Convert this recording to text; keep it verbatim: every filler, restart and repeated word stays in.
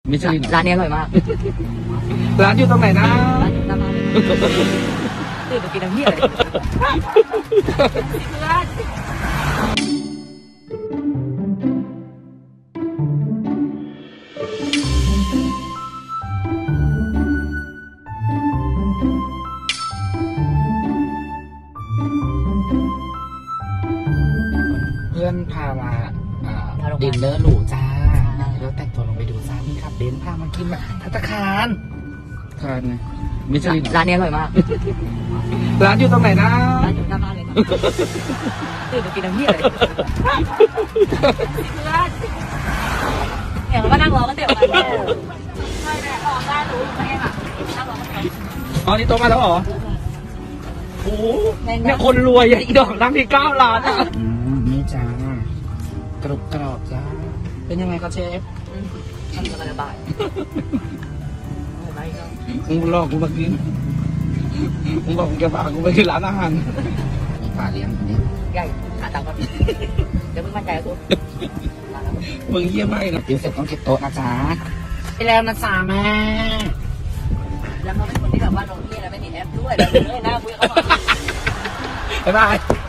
มิชลินร้านนี้อร่อยมากร้านอยู่ตรงไหนนะร้านอยู่หน้าบ้านตื่นมากินน้ำเหี้ยเลยเพื่อนพามาดินเนอร์หรูจ้าแล้วแต่งตัวลงไปดูจ้านี่ครับเบนพามากินภัตตาคารทานไงมิชลินร้านนี้อร่อยมากร้านอยู่ตรงไหนนะร้านอยู่หน้าบ้านเลยตื่นมากินน้ำเหี้ยเลยเดี๋ยวเราก็นั่งรอกันเดี๋ยวกันใช่แหละออกได้รู้ไหมค่ะนั่งรอกันอ๋อนี่โตมาแล้วเหรอโอ้เนี่ยคนรวยอีดอกนั่งที่เก้าล้านอ่ะนี่จ้ากรุบกรอบจ้าเป็นยังไงครับเชฟทำสบายมึงหลอกกูมากินมึงบอกมึงจะพากูไปที่ร้านอาหารมีปลาเลี้ยงคนนี้ใหญ่ขาตังค์ก่อนเดี๋ยวมึงมั่นใจกูมึงเยี่ยมมากนะเดี๋ยวเสร็จต้องเก็บโต๊ะนะจ๊ะไปแล้วนะจ๊ะแม่แล้วเขาเป็นคนที่แบบว่าลงที่แล้วไม่ติดแอปด้วยแล้วเลยหน้าคุยเขาบอกบ๊ายบาย